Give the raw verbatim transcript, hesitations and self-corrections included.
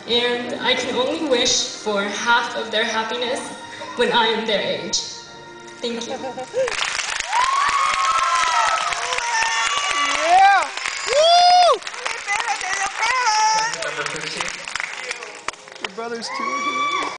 and I can only wish for half of their happiness when I am their age. Thank you. Yeah! Woo! Number fifteen. Your brothers too.